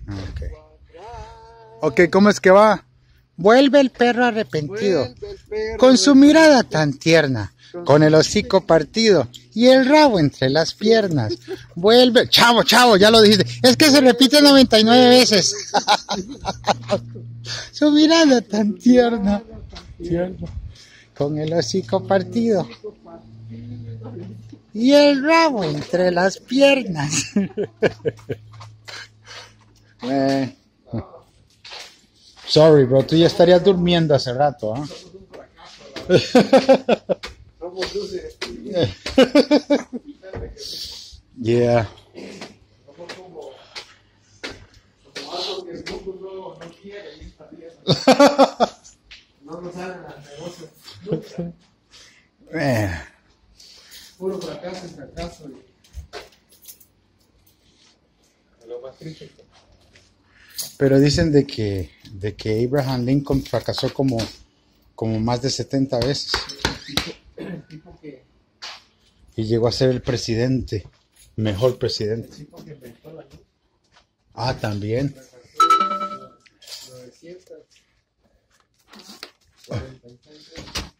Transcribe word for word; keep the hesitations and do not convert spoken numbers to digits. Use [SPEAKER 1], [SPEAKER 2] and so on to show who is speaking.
[SPEAKER 1] Okay. Ok, ¿cómo es que va? Vuelve el perro arrepentido, el perro con su mirada tan tierna, con el hocico partido y el rabo entre las piernas. Vuelve, chavo, chavo, ya lo dijiste. Es que se repite noventa y nueve veces. Su mirada tan tierna, tierna, con el hocico partido y el rabo entre las piernas. eh. Sorry, bro, tú ya estarías durmiendo hace rato, ¿ah? ¿eh? Yeah. eh.
[SPEAKER 2] Puro fracaso y fracaso. Lo más triste.
[SPEAKER 1] Pero dicen de que de que Abraham Lincoln fracasó como, como más de setenta veces.
[SPEAKER 2] Tipo que...
[SPEAKER 1] Y llegó a ser el presidente, mejor presidente.
[SPEAKER 2] El tipo que inventó la luz.
[SPEAKER 1] Ah, también.
[SPEAKER 2] novecientos cuarenta y seis